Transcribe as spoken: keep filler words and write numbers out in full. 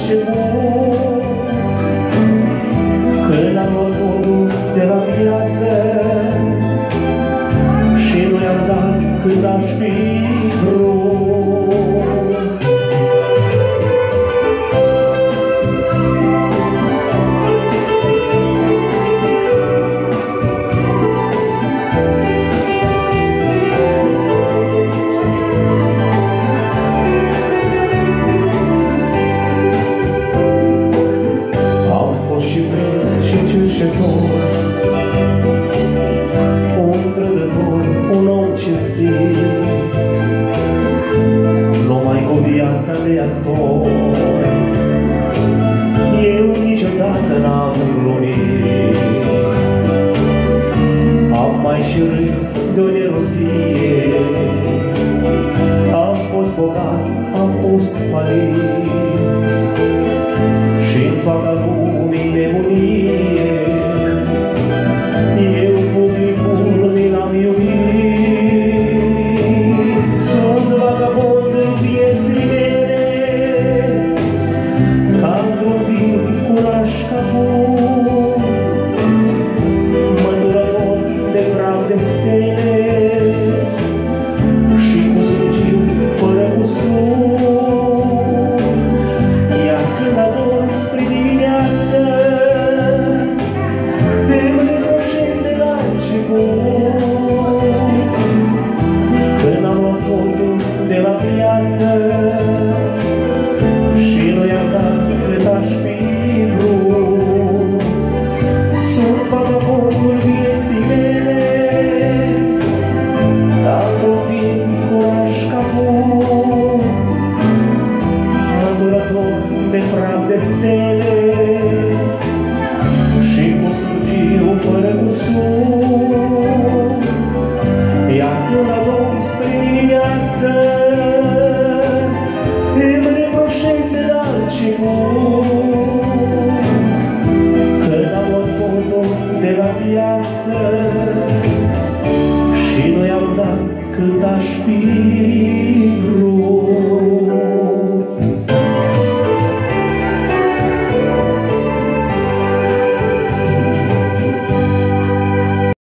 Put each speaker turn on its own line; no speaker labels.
început, când am luat totul de la viață și nu i-am dat cât aș fi vrut. Un trădător, un om cinstit, numai cu viața de actor, eu niciodată n-am glumit. Am mai și râs de-o nerozie, am fost bogat, am fost falit, și-n toată lumii nebunie eu publicul mi l-am iubit. Sunt vagabondul vieții mele, ca într-un film curaj caput, măturător de praf de stele și cu surgiu fără cusur. Iar când adorm spre dimineață, când am luat totul de la viață și nu i-am dat cât aș fi vrut. Sunt vagabondul vieții mele, ca într-un film curaj caput, măturător de praf de stele și cu surgiu fără cusur. Iar când adorm spre dimineață, îmi reproșez de la început, când am luat totul de la viață și nu i-am dat cât aș fi